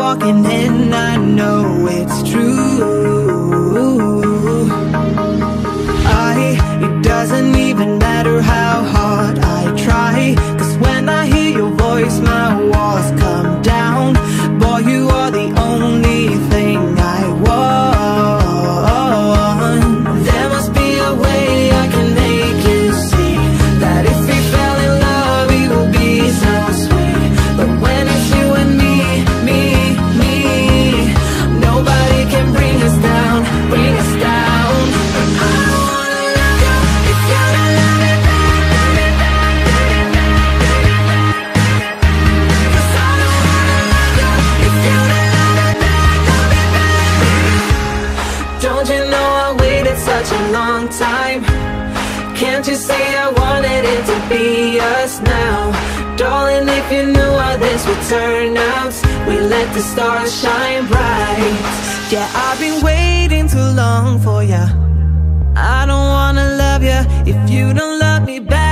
walking in, I know it's true. It doesn't even matter how hard I try, 'cause when I hear your voice my walls come down. Boy, you are the only thing I want. There must be a way I can make you see that if we fell in love it will be so sweet. But when it's you and me, nobody can bring us down, bring us down. I don't wanna love you if you don't love me back, love me back, love me back, 'cause I don't wanna love you if you don't love me back, love me back. Don't you know I waited such a long time? Can't you see I wanted it to be us now? Darling, if you knew how this would turn out, we let the stars shine bright. Yeah, I've been waiting too long for ya. I don't wanna love ya if you don't love me back.